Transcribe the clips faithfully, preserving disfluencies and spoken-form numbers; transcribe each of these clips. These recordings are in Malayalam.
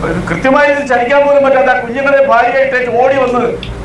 കൃത്യമായി ചലിക്കാൻ പോലും പറ്റാത്ത കുഞ്ഞുങ്ങളെ ഭാര്യയായിട്ട് ഓടി വന്ന്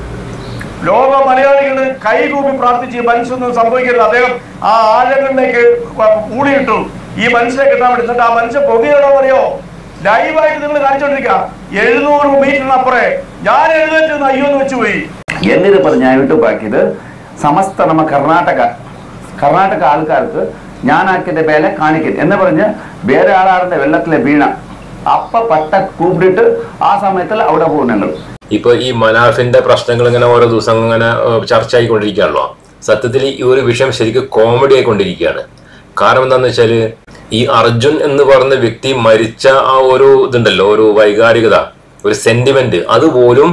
ലോക മലയാളികൾ കൈകൂപ്പി പ്രാർത്ഥിച്ച് മനുഷ്യനൊന്നും സംഭവിക്കരുത്. അദ്ദേഹം ആ ആഴങ്ങളിലേക്ക് ഊടിയിട്ടു ഈ മനുഷ്യനെ കിട്ടാൻ വേണ്ടി. എന്നിട്ട് ആ മനുഷ്യൻ പൊങ്ങിയതോ അറിയോ, ലൈവായിട്ട് നിങ്ങൾ കാണിച്ചോണ്ടിരിക്കുക. എഴുന്നൂറ് മീറ്ററിനപ്പുറേ ഞാൻ എഴുന്നേറ്റ് അയ്യോ എന്ന് വെച്ചുപോയി. എന്നിട്ട് പറഞ്ഞായിട്ട് ബാക്കിയത് സമസ്ത നമ്മ കർണാടക കർണാടക ആൾക്കാർക്ക് ഞാനാക്കിന്റെ വേല കാണിക്കും എന്ന് പറഞ്ഞ് വേറെ ആളാറിന്റെ വെള്ളത്തിലെ വീണ അപ്പ പട്ട കൂപ്പിട്ട് ആ സമയത്തിൽ അവിടെ പോകുന്നുണ്ട്. ഇപ്പൊ ഈ മനാഫിന്റെ പ്രശ്നങ്ങൾ ഇങ്ങനെ ഓരോ ദിവസം ഇങ്ങനെ ചർച്ച ആയിക്കൊണ്ടിരിക്കുകയാണല്ലോ. സത്യത്തിൽ ഈ ഒരു വിഷയം ശരിക്കും കോമഡി ആയിക്കൊണ്ടിരിക്കുകയാണ്. കാരണം എന്താന്ന് വെച്ചാല് ഈ അർജുൻ എന്ന് പറയുന്ന വ്യക്തി മരിച്ച ആ ഒരു ഇതുണ്ടല്ലോ, ഒരു വൈകാരികത, ഒരു സെന്റിമെന്റ്, അതുപോലും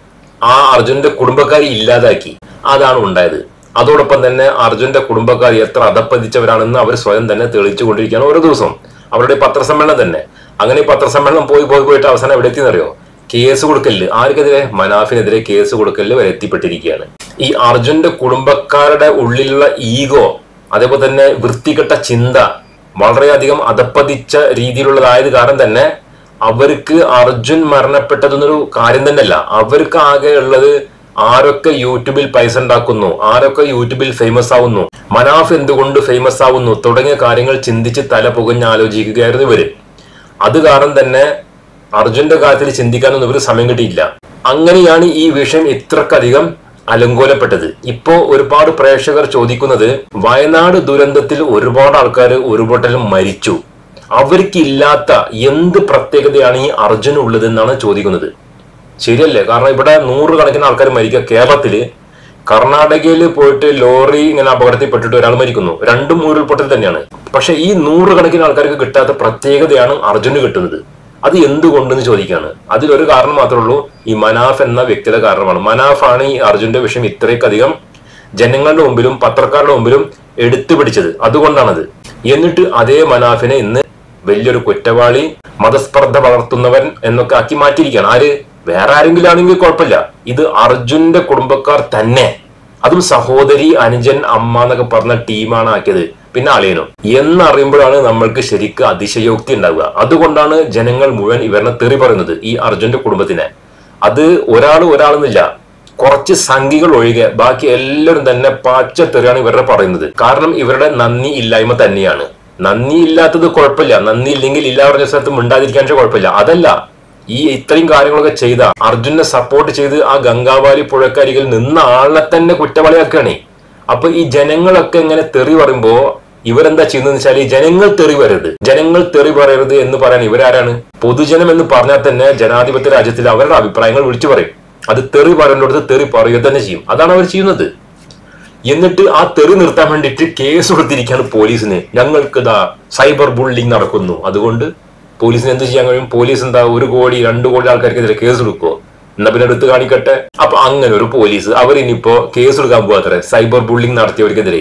ആ അർജുന്റെ കുടുംബക്കാരി ഇല്ലാതാക്കി. അതാണ് ഉണ്ടായത്. അതോടൊപ്പം തന്നെ അർജുന്റെ കുടുംബക്കാർ എത്ര അധപ്പതിച്ചവരാണെന്ന് അവർ സ്വയം തന്നെ തെളിയിച്ചു കൊണ്ടിരിക്കുകയാണ് ഓരോ ദിവസവും. അവരുടെ പത്രസമ്മേളനം തന്നെ അങ്ങനെ പത്രസമ്മേളനം പോയി പോയി പോയിട്ട് അവസാനം എവിടെ എത്തിയെന്നറിയോ? കേസ് കൊടുക്കല്. ആർക്കെതിരെ? മനാഫിനെതിരെ കേസ് കൊടുക്കല് വരെ എത്തിപ്പെട്ടിരിക്കുകയാണ്. ഈ അർജുന്റെ കുടുംബക്കാരുടെ ഉള്ളിലുള്ള ഈഗോ, അതേപോലെ തന്നെ വൃത്തികെട്ട ചിന്ത വളരെയധികം അധപ്പതിച്ച രീതിയിലുള്ളതായത് കാരണം തന്നെ അവർക്ക് അർജുൻ മരണപ്പെട്ടതെന്നൊരു കാര്യം തന്നെയല്ല. അവർക്ക് ആകെ ഉള്ളത് ആരൊക്കെ യൂട്യൂബിൽ പൈസ ഉണ്ടാക്കുന്നു, ആരൊക്കെ യൂട്യൂബിൽ ഫേമസ് ആവുന്നു, മനാഫ് എന്തുകൊണ്ട് ഫേമസ് ആവുന്നു തുടങ്ങിയ കാര്യങ്ങൾ ചിന്തിച്ച് തല പുകഞ്ഞ് ആലോചിക്കുകയായിരുന്നു ഇവര്. അത് കാരണം തന്നെ അർജുന്റെ കാര്യത്തിൽ ചിന്തിക്കാനൊന്നും ഇവർ സമയം കിട്ടിയില്ല. അങ്ങനെയാണ് ഈ വിഷയം ഇത്രക്കധികം അലങ്കോലപ്പെട്ടത്. ഇപ്പോ ഒരുപാട് പ്രേക്ഷകർ ചോദിക്കുന്നത്, വയനാട് ദുരന്തത്തിൽ ഒരുപാട് ആൾക്കാർ ഉരുൾപൊട്ടലും മരിച്ചു, അവർക്കില്ലാത്ത എന്ത് പ്രത്യേകതയാണ് ഈ അർജുൻ ഉള്ളത് എന്നാണ് ചോദിക്കുന്നത്. ശരിയല്ലേ? കാരണം ഇവിടെ നൂറുകണക്കിന് ആൾക്കാർ മരിക്കുക. കേരളത്തില് കർണാടകയിൽ പോയിട്ട് ലോറി ഇങ്ങനെ അപകടത്തിൽപ്പെട്ടിട്ട് ഒരാൾ മരിക്കുന്നു. രണ്ടും ഉരുൾപൊട്ടൽ തന്നെയാണ്. പക്ഷെ ഈ നൂറുകണക്കിന് ആൾക്കാർക്ക് കിട്ടാത്ത പ്രത്യേകതയാണ് അർജുന് കിട്ടുന്നത്. അത് എന്തുകൊണ്ടെന്ന് ചോദിക്കുകയാണ്. അതിലൊരു കാരണം മാത്രമേ ഉള്ളൂ, ഈ മനാഫ് എന്ന വ്യക്തിയുടെ കാരണമാണ്. മനാഫാണ് ഈ അർജുന്റെ വിഷയം ഇത്രയ്ക്കധികം ജനങ്ങളുടെ മുമ്പിലും പത്രക്കാരുടെ മുമ്പിലും എടുത്തു പിടിച്ചത്. അതുകൊണ്ടാണത്. എന്നിട്ട് അതേ മനാഫിനെ ഇന്ന് വലിയൊരു കുറ്റവാളി, മതസ്പർദ്ധ വളർത്തുന്നവൻ എന്നൊക്കെ ആക്കി മാറ്റിയിരിക്കുകയാണ്. ആര്? വേറെ ആരെങ്കിലും ആണെങ്കിൽ കുഴപ്പമില്ല. ഇത് അർജുന്റെ കുടുംബക്കാർ തന്നെ, അതും സഹോദരി, അനുജൻ, അമ്മ എന്നൊക്കെ പറഞ്ഞ ടീമാണ് ആക്കിയത്. പിന്നെ അളിയനോ എന്നറിയുമ്പോഴാണ് നമ്മൾക്ക് ശരിക്കും അതിശയോക്തി ഉണ്ടാവുക. അതുകൊണ്ടാണ് ജനങ്ങൾ മുഴുവൻ ഇവരെ തെറി പറയുന്നത്, ഈ അർജുന്റെ കുടുംബത്തിനെ. അത് ഒരാൾ ഒരാളെന്നില്ല, കുറച്ച് സംഖ്യകൾ ഒഴികെ ബാക്കി എല്ലാവരും തന്നെ പാച്ച തെറിയാണ് ഇവരുടെ പറയുന്നത്. കാരണം ഇവരുടെ നന്ദി ഇല്ലായ്മ തന്നെയാണ്. നന്ദി ഇല്ലാത്തത് കുഴപ്പമില്ല, നന്ദി ഇല്ലെങ്കിൽ ഇല്ല പറഞ്ഞ സ്ഥലത്ത് മിണ്ടാതിരിക്കാൻ കുഴപ്പമില്ല. അതല്ല, ഈ ഇത്രയും കാര്യങ്ങളൊക്കെ ചെയ്ത അർജുനെ സപ്പോർട്ട് ചെയ്ത് ആ ഗംഗാവാലി പുഴക്കരികിൽ നിന്ന ആളെ തന്നെ കുറ്റവാളിയാക്കുകയാണ്. അപ്പൊ ഈ ജനങ്ങളൊക്കെ ഇങ്ങനെ തെറി പറയുമ്പോ ഇവരെന്താ ചെയ്യുന്നതെന്ന് വെച്ചാൽ, ഈ ജനങ്ങൾ തെറി പറയരുത്, ജനങ്ങൾ തെറി പറയരുത് എന്ന് പറയാൻ ഇവരാരാണ്? പൊതുജനം എന്ന് പറഞ്ഞാൽ തന്നെ ജനാധിപത്യ രാജ്യത്തിൽ അവരുടെ അഭിപ്രായങ്ങൾ വിളിച്ചു പറയും. അത് തെറി പറയേണ്ടടുത്ത് തെറി പറയുക തന്നെ ചെയ്യും. അതാണ് അവർ ചെയ്യുന്നത്. എന്നിട്ട് ആ തെറി നിർത്താൻ വേണ്ടിയിട്ട് കേസ് കൊടുത്തിരിക്കുകയാണ് പോലീസിന്. ഞങ്ങൾക്ക് ഇതാ സൈബർ ബുള്ളിങ് നടക്കുന്നു, അതുകൊണ്ട് പോലീസിന് എന്ത് ചെയ്യാൻ കഴിയും? പോലീസ് എന്താ ഒരു കോടി രണ്ടു കോടി ആൾക്കാർക്കെതിരെ കേസ് കൊടുക്കുവോ? എന്നാ പിന്നെ എടുത്ത് കാണിക്കട്ടെ. അപ്പൊ അങ്ങനെ ഒരു പോലീസ് അവരിനിപ്പോ കേസ് എടുക്കാൻ പോകാത്ര സൈബർ ബുള്ളിങ് നടത്തിയവർക്കെതിരെ.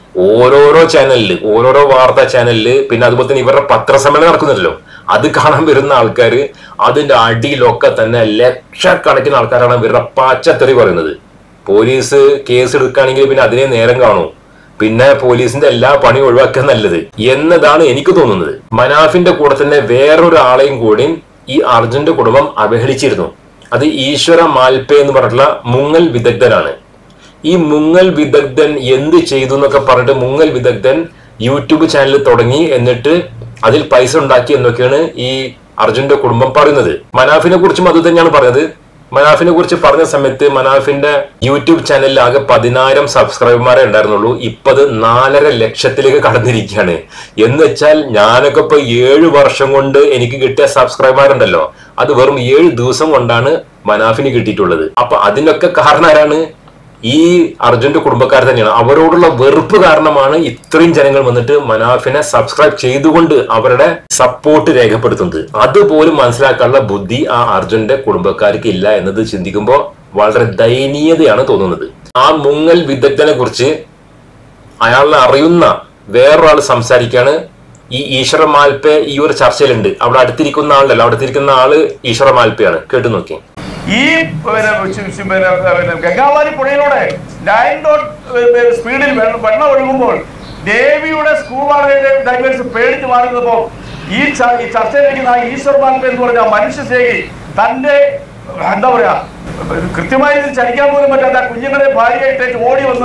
ഓരോരോ ചാനലില്, ഓരോരോ വാർത്താ ചാനലില്, പിന്നെ അതുപോലെ തന്നെ ഇവരുടെ പത്രസമ്മേളനം നടക്കുന്നുണ്ടല്ലോ, അത് കാണാൻ വരുന്ന ആൾക്കാർ അതിന്റെ അടിയിലൊക്കെ തന്നെ ലക്ഷക്കണക്കിന് ആൾക്കാരാണ് ഇവരുടെ പാച്ചത്തെറി പറയുന്നത്. പോലീസ് കേസ് എടുക്കുകയാണെങ്കിൽ പിന്നെ അതിനെ നേരം കാണൂ, പിന്നെ പോലീസിന്റെ എല്ലാ പണിയും ഒഴിവാക്കുക നല്ലത് എന്നതാണ് എനിക്ക് തോന്നുന്നത്. മനാഫിന്റെ കൂടെ തന്നെ വേറൊരാളെയും കൂടി ഈ അർജുന്റെ കുടുംബം അവഹേളിച്ചിരുന്നു. അത് ഈശ്വര മാൽപേ എന്ന് പറഞ്ഞിട്ടുള്ള മുങ്ങൽ വിദഗ്ധനാണ്. ഈ മുങ്ങൽ വിദഗ്ധൻ എന്ത് ചെയ്തു എന്നൊക്കെ പറഞ്ഞിട്ട് മുങ്ങൽ വിദഗ്ധൻ യൂട്യൂബ് ചാനൽ തുടങ്ങി, എന്നിട്ട് അതിൽ പൈസ ഉണ്ടാക്കി എന്നൊക്കെയാണ് ഈ അർജുന്റെ കുടുംബം പറയുന്നത്. മനാഫിനെ കുറിച്ചും അത് തന്നെയാണ് പറഞ്ഞത്. മനാഫിനെ കുറിച്ച് പറഞ്ഞ സമയത്ത് മനാഫിന്റെ യൂട്യൂബ് ചാനലിൽ ആകെ പതിനായിരം സബ്സ്ക്രൈബർമാരെ ഉണ്ടായിരുന്നുള്ളൂ. ഇപ്പത് നാലര ലക്ഷത്തിലേക്ക് കടന്നിരിക്കുകയാണ്. എന്ന് വെച്ചാൽ ഞാനൊക്കെ ഇപ്പൊ ഏഴു വർഷം കൊണ്ട് എനിക്ക് കിട്ടിയ സബ്സ്ക്രൈബർമാരുണ്ടല്ലോ, അത് വെറും ഏഴ് ദിവസം കൊണ്ടാണ് മനാഫിന് കിട്ടിയിട്ടുള്ളത്. അപ്പൊ അതിനൊക്കെ കാരണം ആരാണ്? ഈ അർജുന്റെ കുടുംബക്കാർ തന്നെയാണ്. അവരോടുള്ള വെറുപ്പ് കാരണമാണ് ഇത്രയും ജനങ്ങൾ വന്നിട്ട് മനാഫിനെ സബ്സ്ക്രൈബ് ചെയ്തുകൊണ്ട് അവരുടെ സപ്പോർട്ട് രേഖപ്പെടുത്തുന്നത്. അതുപോലും മനസ്സിലാക്കാനുള്ള ബുദ്ധി ആ അർജുന്റെ കുടുംബക്കാർക്ക് ഇല്ല എന്നത് ചിന്തിക്കുമ്പോൾ വളരെ ദയനീയതയാണ് തോന്നുന്നത്. ആ മുങ്ങൽ വിദഗ്ധനെ കുറിച്ച് അയാളെ അറിയുന്ന വേറൊരാൾ സംസാരിക്കാണ്. ഈ ഈശ്വര മാൽപേ ഈ ഒരു ചർച്ചയിലുണ്ട്. അവിടെ അടുത്തിരിക്കുന്ന ആളുണ്ടല്ലോ, അടുത്തിരിക്കുന്ന ആള് ഈശ്വര മാൽപയാണ്. കേട്ടു നോക്കി. ഈ ഗംഗാവാലി പുഴയിലൂടെ നയൻ ഡോട്ട് സ്പീഡിൽ വെള്ളം ഒഴുകുമ്പോൾ ദേവിയുടെ സ്കൂബ ഡൈവേഴ്സ് പേടിച്ച് മാറുന്നപ്പോ ഈ ഈ ചർച്ചയിലിരിക്കുന്ന ഈശ്വർ മാൽപ്പെ എന്ന് പറഞ്ഞ മനുഷ്യസ്നേഹി തന്റെ എന്താ പറയാ കൃത്യമായി ചലിക്കാൻ പോലും പറ്റാത്ത കുഞ്ഞുങ്ങളെ ഭാര്യയായിട്ട് ഓടി വന്ന്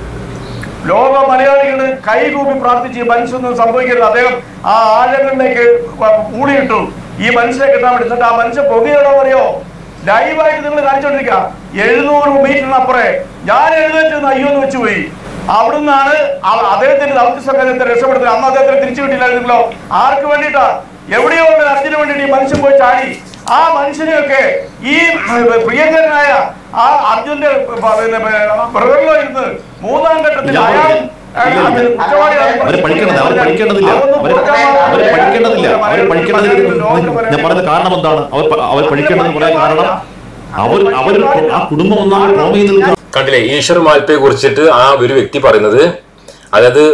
ലോക മലയാളികൾ കൈകൂപ്പി പ്രാർത്ഥിച്ച് മനുഷ്യനൊന്നും സംഭവിക്കരുത്. അദ്ദേഹം ആ ആഴങ്ങളിലേക്ക് ഊളിയിട്ടു ഈ മനുഷ്യനെ കിട്ടാൻ വേണ്ടി. എന്നിട്ട് ആ മനുഷ്യൻ പൊങ്ങിയടോ അറിയോ, ലൈവായിട്ട് നിങ്ങൾ കാണിച്ചോണ്ടിരിക്കുക. എഴുന്നൂറ് മീറ്ററിനപ്പുറേ ഞാൻ എഴുന്നേറ്റ് അയ്യോ എന്ന് വെച്ചുപോയി. അവിടുന്നാണ് അദ്ദേഹത്തിന്റെ ദൗത്യ സംഘത്തെ രക്ഷപ്പെടുത്തുന്നത്. അന്ന് അദ്ദേഹത്തിന് തിരിച്ചു കിട്ടില്ലായിരുന്നല്ലോ. ആർക്ക് വേണ്ടിയിട്ടാ? എവിടെയോ ഉണ്ട് അർജുന് വേണ്ടിയിട്ട് ഈ മനുഷ്യൻ പോയി ചാടി. ആ മനുഷ്യനെയൊക്കെ ഈ പ്രിയങ്കരനായ ആ അർജുന്റെ ബ്രദറിലോ ഇരുന്ന് മൂന്നാം ഘട്ടത്തിൽ അയാൾ അവരെ പഠിക്കേണ്ടത് അവർ പഠിക്കേണ്ടതില്ല അവര് അവര് പഠിക്കേണ്ടതില്ല അവര് പഠിക്കേണ്ടതില്ല. ഞാൻ പറഞ്ഞ കാരണം എന്താണ്? അവർ അവർ പഠിക്കേണ്ടത് പറയാൻ കാരണം അവർ അവർ ആ കുടുംബം ഒന്നാണ് ട്രോമയിൽ നിൽക്കുന്നത്. കണ്ടില്ലേ ഈശ്വർ മാൽപ്പയെ കുറിച്ചിട്ട് ആ ഒരു വ്യക്തി പറയുന്നത്? അതായത്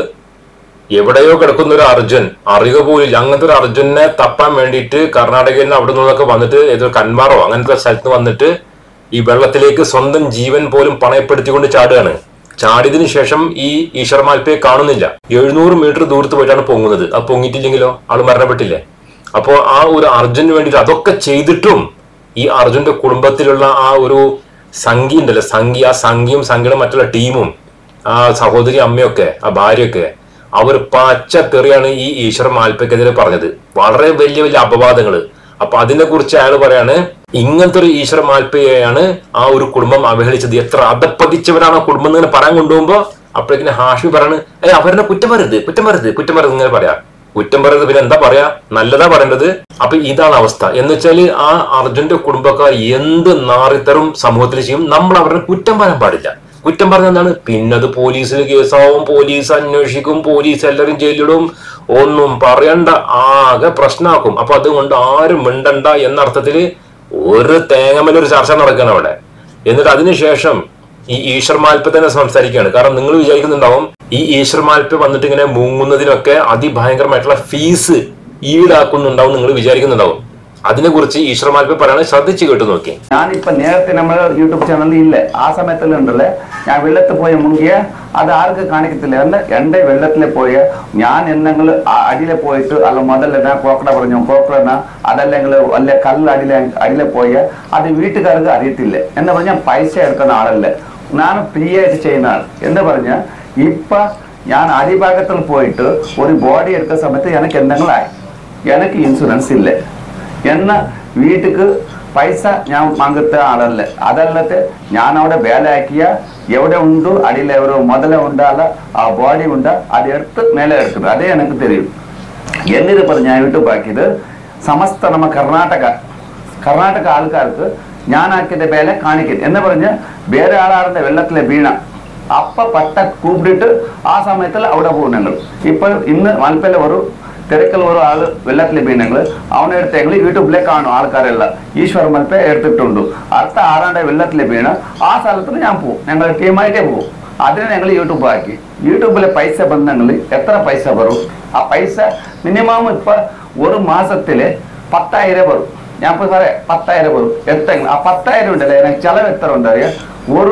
എവിടെയോ കിടക്കുന്ന ഒരു അർജുൻ, അറിയുക പോലും അങ്ങനത്തെ ഒരു അർജുനെ തപ്പാൻ വേണ്ടിയിട്ട് കർണാടകയിൽ നിന്ന് അവിടെ നിന്നൊക്കെ വന്നിട്ട് ഏതോ കന്മാറോ അങ്ങനത്തെ സ്ഥലത്ത് വന്നിട്ട് ഈ വെള്ളത്തിലേക്ക് സ്വന്തം ജീവൻ പോലും പണയപ്പെടുത്തിക്കൊണ്ട് ചാടുകയാണ്. ചാടിയതിനു ശേഷം ഈ ഈശ്വർ മാൽപ്പയെ കാണുന്നില്ല. എഴുന്നൂറ് മീറ്റർ ദൂരത്ത് പോയിട്ടാണ് പൊങ്ങുന്നത്. അത് പൊങ്ങിയിട്ടില്ലെങ്കിലോ ആള് മരണപ്പെട്ടില്ലേ? അപ്പോ ആ ഒരു അർജുന് വേണ്ടിയിട്ട് അതൊക്കെ ചെയ്തിട്ടും ഈ അർജുന്റെ കുടുംബത്തിലുള്ള ആ ഒരു സംഖ്യ ഉണ്ടല്ലോ, സംഖ്യ ആ സംഖ്യയും സംഖ്യയുടെ മറ്റുള്ള ടീമും ആ സഹോദരി അമ്മയൊക്കെ ആ ഭാര്യയൊക്കെ അവർ പച്ചത്തെറിയാണ് ഈ ഈശ്വർ മാൽപ്പയ്ക്കെതിരെ പറഞ്ഞത്. വളരെ വലിയ വലിയ അപവാദങ്ങള്. അപ്പൊ അതിനെ കുറിച്ച് അയാൾ പറയാണ്, ഇങ്ങനത്തെ ഒരു ഈശ്വർ മാൽപ്പയെയാണ് ആ ഒരു കുടുംബം അവഹേളിച്ചത്. എത്ര അധപ്പതിച്ചവരാണ് ആ കുടുംബം ഇങ്ങനെ പറയാൻ കൊണ്ടുപോകുമ്പോ അപ്പോഴേക്കിന് ഹാഷ്മി പറയാണ്, ഏ അവരെ കുറ്റം പറയരുത് കുറ്റം പറയരുത് കുറ്റം പറയരുത് ഇങ്ങനെ പറയാ. കുറ്റം പറയരുത് പിന്നെ എന്താ പറയാ? നല്ലതാ പറയേണ്ടത്. അപ്പൊ ഇതാണ് അവസ്ഥ. എന്ന് വെച്ചാല് ആ അർജുന്റെ കുടുംബക്കാർ എന്ത് നാറിത്തരും സമൂഹത്തിൽ ചെയ്യും. നമ്മൾ അവരുടെ കുറ്റം പറയാൻ പാടില്ല. കുറ്റം പറഞ്ഞ എന്താണ്? പിന്നെ അത് പോലീസിൽ കേസാവും, പോലീസ് അന്വേഷിക്കും, പോലീസ് എല്ലാവരും ജയിലിടും, ഒന്നും പറയണ്ട, ആകെ പ്രശ്നമാക്കും. അപ്പൊ അതുകൊണ്ട് ആരും മിണ്ടണ്ട എന്ന അർത്ഥത്തില് ഒരു തേങ്ങമേലൊരു ചർച്ച നടക്കുകയാണ് അവിടെ. എന്നിട്ട് അതിനുശേഷം ഈ ഈശ്വർ മാൽപ്പെ തന്നെ സംസാരിക്കുകയാണ്. കാരണം നിങ്ങൾ വിചാരിക്കുന്നുണ്ടാവും ഈ ഈശ്വർ മാൽപ്പെ വന്നിട്ട് ഇങ്ങനെ മുങ്ങുന്നതിനൊക്കെ അതിഭയങ്കരമായിട്ടുള്ള ഫീസ് ഈടാക്കുന്നുണ്ടാവും നിങ്ങൾ വിചാരിക്കുന്നുണ്ടാവും. അതിനെ കുറിച്ച് ഈശ്വർ മാൽപ്പെ പറയാണ്, ശ്രദ്ധിച്ചു കേട്ടു നോക്കി. ഞാനിപ്പോ നേരത്തെ നമ്മുടെ യൂട്യൂബ് ചാനലിൽ ഇല്ല, ആ സമയത്തുണ്ടല്ലേ ഞാൻ വെള്ളത്തിൽ പോയി മുങ്ങിയ അത് ആർക്ക് കാണിക്കത്തില്ല. എന്ന് എന്റെ വെള്ളത്തിലെ പോയ ഞാൻ എന്തെങ്കിലും അടിയിലെ പോയിട്ട് അല്ല മുതലെന്നാ കോക്കട പറഞ്ഞു കോക്കട അതല്ലെങ്കിൽ അല്ലെ കല്ല് അടിയിലെ അടിയിലെ പോയ അത് വീട്ടുകാർക്ക് അറിയത്തില്ല എന്ന് പറഞ്ഞാൽ പൈസ എടുക്കുന്ന ആളല്ല, ഞാൻ ഫ്രീ ആയിട്ട് ചെയ്യുന്ന ആൾ എന്ന് പറഞ്ഞാൽ ഇപ്പൊ ഞാൻ അടിഭാഗത്തിൽ പോയിട്ട് ഒരു ബോഡി എടുക്കുന്ന സമയത്ത് എനിക്ക് എന്തെങ്കിലും ആയി, എനിക്ക് ഇൻഷുറൻസ് ഇല്ല എന്ന വീട്ടിക്ക് പൈസ ഞാൻ വാങ്ങത്ത ആളല്ല. അതല്ലത്തെ ഞാൻ അവിടെ വേലയാക്കിയ എവിടെ ഉണ്ടോ അടിയിൽ എവരോ മുതല ഉണ്ടാല ആ ബോഡി ഉണ്ട് അത് എടുത്ത് മേലെ എടുക്കുന്നത് അതേ എനിക്ക് തെരിയും. എന്നിട്ട് പറഞ്ഞ് ഞാൻ യൂട്യൂബ് ആക്കിയത് സമസ്ത നമ്മ കർണാടക കർണാടക ആൾക്കാർക്ക് ഞാൻ ആക്കിയത് വേല കാണിക്കും എന്ന് പറഞ്ഞ് വേറെ ആളാറിന്റെ വെള്ളത്തിലെ വീണ അപ്പ പട്ട കൂപ്പിട്ട് ആ സമയത്തിൽ അവിടെ പോകും ഞങ്ങൾ. ഇപ്പൊ ഇന്ന് മൽപ്പയിലെ ഒരു തിരക്കൽ ഒരു ആള് വെള്ളത്തിലെ വീണങ്ങൾ അവനെ എടുത്തെങ്കിൽ യൂട്യൂബിലെ കാണും ആൾക്കാരെല്ലാം ഈശ്വർ മാൽപ്പെ എടുത്തിട്ടുണ്ട്. അടുത്ത ആറാണ്ട് വെള്ളത്തിലെ വീണ് ആ സ്ഥലത്തിന് ഞാൻ പോകും, ഞങ്ങൾ ടീമായിട്ടേ പോകും. അതിനെ ഞങ്ങൾ യൂട്യൂബ് ആക്കി. യൂട്യൂബിലെ പൈസ ബന്ധങ്ങൾ എത്ര പൈസ വരും? ആ പൈസ മിനിമം ഇപ്പൊ ഒരു മാസത്തില് പത്തായിരം വരും. ഞാൻ ഇപ്പൊ പറയാം പത്തായിരം വരും. എത്തെങ്കിലും ആ പത്തായിരം ഉണ്ടല്ലേ എനിക്ക് ചെലവ് എത്ര ഉണ്ടറിയാം? ഒരു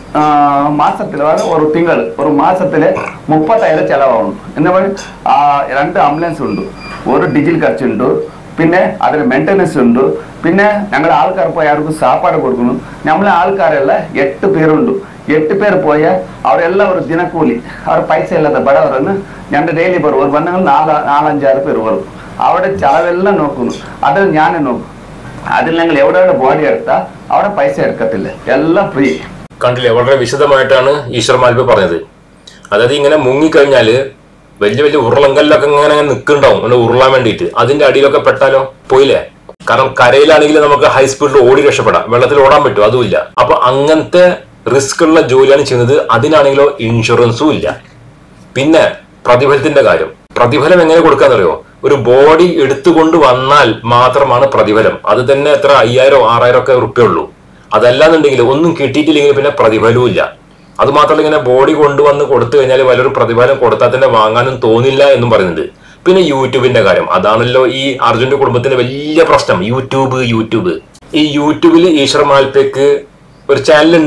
മാസത്തിൽ ഒരു തിങ്കൾ ഒരു മാസത്തില് മുപ്പത്തായിരം ചെലവാകും. എന്ന് പറഞ്ഞാൽ ആ രണ്ട് ആംബുലൻസ് ഉണ്ട്, ഒരു ഡീസൽ ഖർച്ചുണ്ട്, പിന്നെ അതിന് മെയിൻ്റനൻസ് ഉണ്ട്, പിന്നെ ഞങ്ങളുടെ ആൾക്കാർ പോയി അവർക്ക് സാപ്പാട് കൊടുക്കുന്നു. നമ്മളെ ആൾക്കാരെല്ലാം എട്ട് പേരുണ്ട്. എട്ട് പേര് പോയാൽ അവരെല്ലാം ഒരു ദിനക്കൂലി, അവർ പൈസ ഇല്ലാത്ത ബടവരെന്ന് ഞങ്ങളുടെ ഡെയിലി വരും. ഒരു വന്നെങ്കിൽ നാല് നാലഞ്ചാറ് പേര് വരും. അവിടെ ചെലവെല്ലാം നോക്കുന്നു, അത് ഞാൻ നോക്കും. അതിൽ ഞങ്ങൾ എവിടെ ബോഡി എടുത്താൽ അവിടെ പൈസ എടുക്കത്തില്ല, എല്ലാം ഫ്രീ. കണ്ടില്ലേ, വളരെ വിശദമായിട്ടാണ് ഈശ്വർ മാൽപ്പെ പറഞ്ഞത്. അതായത് ഇങ്ങനെ മുങ്ങിക്കഴിഞ്ഞാല് വലിയ വലിയ ഉരുളങ്കല്ലൊക്കെ ഇങ്ങനെ നിൽക്കുന്നുണ്ടാവും അങ്ങനെ ഉരുളാൻ വേണ്ടിയിട്ട്. അതിന്റെ അടിയിലൊക്കെ പെട്ടാലോ പോയില്ലേ? കാരണം കരയിലാണെങ്കിൽ നമുക്ക് ഹൈ സ്പീഡിൽ ഓടി രക്ഷപ്പെടാം, വെള്ളത്തിൽ ഓടാൻ പറ്റും, അതുമില്ല. അപ്പൊ അങ്ങനത്തെ റിസ്ക് ഉള്ള ജോലിയാണ് ചെയ്യുന്നത്. അതിനാണെങ്കിലോ ഇൻഷുറൻസും ഇല്ല. പിന്നെ പ്രതിഫലത്തിന്റെ കാര്യം, പ്രതിഫലം എങ്ങനെ കൊടുക്കാന്നറിയോ? ഒരു ബോഡി എടുത്തുകൊണ്ട് വന്നാൽ മാത്രമാണ് പ്രതിഫലം. അത് തന്നെ എത്ര അയ്യായിരം ആറായിരം ഒക്കെ റുപ്യ ഉള്ളൂ. അതല്ലാന്നുണ്ടെങ്കിൽ ഒന്നും കിട്ടിയിട്ടില്ലെങ്കിൽ പിന്നെ പ്രതിഫലവും ഇല്ല. അത് മാത്രമല്ല ഇങ്ങനെ ബോഡി കൊണ്ടുവന്ന് കൊടുത്തു കഴിഞ്ഞാൽ വലിയൊരു പ്രതിഫലം കൊടുത്താൽ തന്നെ വാങ്ങാനും തോന്നില്ല എന്നും പറയുന്നുണ്ട്. പിന്നെ യൂട്യൂബിന്റെ കാര്യം, അതാണല്ലോ ഈ അർജുന്റെ കുടുംബത്തിന്റെ വലിയ പ്രശ്നം. യൂട്യൂബ് യൂട്യൂബ് ഈ യൂട്യൂബിൽ ഈശ്വർ മാൽപ്പയ്ക്ക് ഒരു ചാനലുണ്ട്.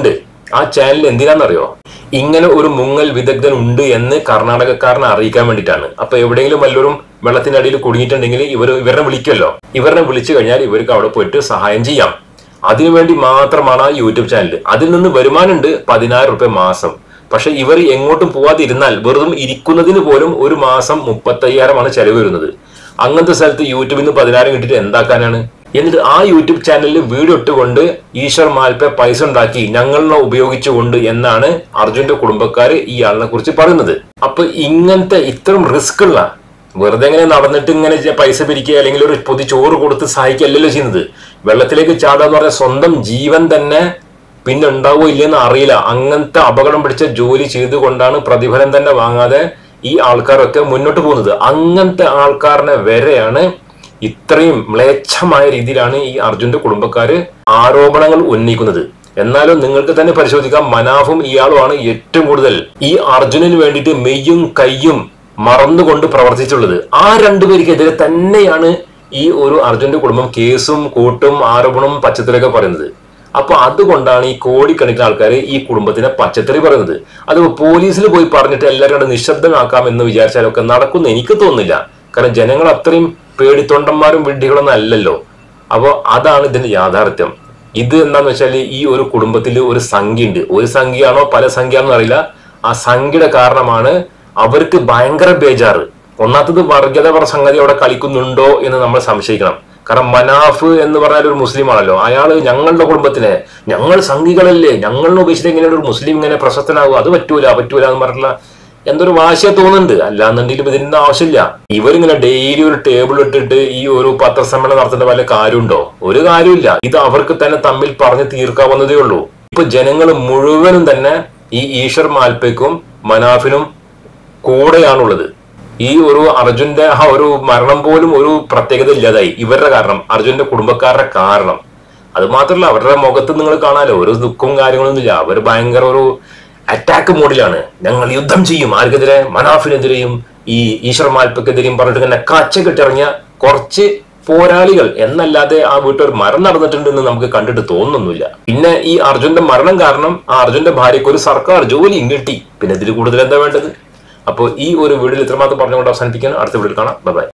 ആ ചാനൽ എന്തിനാണെന്നറിയോ? ഇങ്ങനെ ഒരു മുങ്ങൽ വിദഗ്ധൻ ഉണ്ട് എന്ന് കർണാടകക്കാരനെ അറിയിക്കാൻ വേണ്ടിയിട്ടാണ്. അപ്പൊ എവിടെയെങ്കിലും വല്ലവരും വെള്ളത്തിനടിയിൽ കുടുങ്ങിയിട്ടുണ്ടെങ്കിൽ ഇവർ ഇവരെ വിളിക്കുമല്ലോ. ഇവരെ വിളിച്ചു കഴിഞ്ഞാൽ ഇവർക്ക് അവിടെ പോയിട്ട് സഹായം ചെയ്യാം. അതിനുവേണ്ടി മാത്രമാണ് ആ യൂട്യൂബ് ചാനൽ. അതിൽ നിന്ന് വരുമാനമുണ്ട് പതിനായിരം റുപ്യ മാസം. പക്ഷെ ഇവർ എങ്ങോട്ടും പോവാതിരുന്നാൽ വെറും ഇരിക്കുന്നതിന് പോലും ഒരു മാസം മുപ്പത്തയ്യായിരമാണ് ചെലവ് വരുന്നത്. അങ്ങനത്തെ സ്ഥലത്ത് യൂട്യൂബിൽ നിന്ന് പതിനായിരം കിട്ടിയിട്ട് എന്താക്കാനാണ്? എന്നിട്ട് ആ യൂട്യൂബ് ചാനലിൽ വീഡിയോ ഇട്ടുകൊണ്ട് ഈശ്വർ മാൽപ്പെ പൈസ ഉണ്ടാക്കി ഞങ്ങളെ ഉപയോഗിച്ചുകൊണ്ട് എന്നാണ് അർജുന്റെ കുടുംബക്കാര് ഈ ആളിനെ കുറിച്ച് പറയുന്നത്. അപ്പൊ ഇങ്ങനത്തെ ഇത്തരം റിസ്ക് ഉള്ള വെറുതെ ഇങ്ങനെ നടന്നിട്ട് ഇങ്ങനെ പൈസ പിരിക്കുക അല്ലെങ്കിൽ ഒരു പൊതി ചോറ് കൊടുത്ത് സഹായിക്കല്ലല്ലോ ചെയ്യുന്നത്. വെള്ളത്തിലേക്ക് ചാടുക എന്ന് പറഞ്ഞാൽ സ്വന്തം ജീവൻ തന്നെ പിന്നെ ഉണ്ടാവോ ഇല്ലെന്ന് അറിയില്ല. അങ്ങനത്തെ അപകടം പിടിച്ച ജോലി ചെയ്തുകൊണ്ടാണ് പ്രതിഫലം തന്നെ വാങ്ങാതെ ഈ ആൾക്കാരൊക്കെ മുന്നോട്ട് പോകുന്നത്. അങ്ങനത്തെ ആൾക്കാരനെ വരെയാണ് ഇത്രയും മ്ലേച്ഛമായ രീതിയിലാണ് ഈ അർജുന്റെ കുടുംബക്കാര് ആരോപണങ്ങൾ ഉന്നയിക്കുന്നത്. എന്നാലും നിങ്ങൾക്ക് തന്നെ പരിശോധിക്കാം, മനാഫും ഇയാളുമാണ് ഏറ്റവും കൂടുതൽ ഈ അർജുനന് വേണ്ടിയിട്ട് മെയ്യും കയ്യും മറന്നുകൊണ്ട് പ്രവർത്തിച്ചുള്ളത്. ആ രണ്ടുപേർക്കെതിരെ തന്നെയാണ് ഈ ഒരു അർജുന്റെ കുടുംബം കേസും കൂട്ടും ആരോപണവും പച്ചത്തറിയൊക്കെ പറയുന്നത്. അപ്പൊ അതുകൊണ്ടാണ് ഈ കോടിക്കണക്കിന് ആൾക്കാർ ഈ കുടുംബത്തിനെ പച്ചത്തറി പറയുന്നത്. അത് പോലീസിൽ പോയി പറഞ്ഞിട്ട് എല്ലാവരും നിശബ്ദമാക്കാം എന്ന് വിചാരിച്ചാലൊക്കെ നടക്കുന്ന എനിക്ക് തോന്നുന്നില്ല. കാരണം ജനങ്ങൾ അത്രയും പേടിത്തൊണ്ടന്മാരും വിഡ്ഢികളൊന്നും അല്ലല്ലോ. അപ്പോൾ അതാണ് ഇതിന്റെ യാഥാർത്ഥ്യം. ഇത് എന്താന്ന് വെച്ചാൽ ഈ ഒരു കുടുംബത്തിൽ ഒരു സംഖ്യ ഉണ്ട്. ഒരു സംഖ്യയാണോ പല സംഖ്യയാണെന്ന് അറിയില്ല. ആ സംഖ്യയുടെ കാരണമാണ് അവർക്ക് ഭയങ്കര ബേജാറ്. ഒന്നാമത്തത് വർഗീയത പറഞ്ഞ സംഗതി അവിടെ കളിക്കുന്നുണ്ടോ എന്ന് നമ്മൾ സംശയിക്കണം. കാരണം മനാഫ് എന്ന് പറഞ്ഞാൽ ഒരു മുസ്ലിം ആണല്ലോ. അയാള് ഞങ്ങളുടെ കുടുംബത്തിനെ ഞങ്ങൾ സംഘികളല്ലേ, ഞങ്ങളെ ഉപേക്ഷിച്ച് എങ്ങനെയാണ് ഒരു മുസ്ലിം ഇങ്ങനെ പ്രശസ്തനാകുക? അത് പറ്റൂല പറ്റൂല എന്ന് പറഞ്ഞിട്ടുള്ള എന്തൊരു വാശിയ തോന്നുന്നുണ്ട്. അല്ലാന്നുണ്ടെങ്കിലും ഇതിന്റെ ആവശ്യമില്ല. ഇവരിങ്ങനെ ഡെയിലി ഒരു ടേബിൾ ഇട്ടിട്ട് ഈ ഒരു പത്രസമ്മേളനം നടത്തേണ്ട വല്ല കാര്യമുണ്ടോ? ഒരു കാര്യമില്ല. ഇത് അവർക്ക് തന്നെ തമ്മിൽ പറഞ്ഞ് തീർക്കാവുന്നതേ ഉള്ളൂ. ഇപ്പൊ ജനങ്ങൾ മുഴുവനും തന്നെ ഈ ഈശ്വർ മാൽപ്പയ്ക്കും മനാഫിനും കൂടെയാണുള്ളത്. ഈ ഒരു അർജുന്റെ ആ ഒരു മരണം പോലും ഒരു പ്രത്യേകത ഇല്ലാതായി ഇവരുടെ കാരണം, അർജുന്റെ കുടുംബക്കാരുടെ കാരണം. അത് മാത്രമല്ല അവരുടെ മുഖത്ത് നിങ്ങൾ കാണാലോ ഒരു ദുഃഖവും കാര്യങ്ങളൊന്നും ഇല്ല. അവർ ഭയങ്കര ഒരു അറ്റാക്ക് മോഡിലാണ്. ഞങ്ങൾ യുദ്ധം ചെയ്യും ആർക്കെതിരെ? മനാഫിനെതിരെയും ഈ ഈശ്വർ മാൽപ്പയ്ക്കെതിരെയും പറഞ്ഞിട്ട് ഇങ്ങനെ കച്ചകെട്ടിറങ്ങിയ കുറച്ച് പോരാളികൾ എന്നല്ലാതെ ആ വീട്ടിൽ മരണം നടന്നിട്ടുണ്ടെന്ന് നമുക്ക് കണ്ടിട്ട് തോന്നുന്നില്ല. പിന്നെ ഈ അർജുന്റെ മരണം കാരണം ആ അർജുന്റെ ഭാര്യയ്ക്ക് ഒരു സർക്കാർ ജോലിയും കിട്ടി. പിന്നെ ഇതിൽ കൂടുതൽ എന്താ വേണ്ടത്? അപ്പോൾ ഈ ഒരു വീഡിയോയിൽ ഇത്രമാത്രം പറഞ്ഞുകൊണ്ട് അവസാനിപ്പിക്കാൻ അടുത്ത വീഡിയോയിൽ കാണാം. ബൈ.